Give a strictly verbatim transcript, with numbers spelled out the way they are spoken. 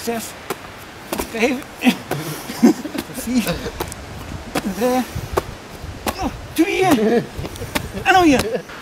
zes, vijf, vier, drie, twee en nog hier.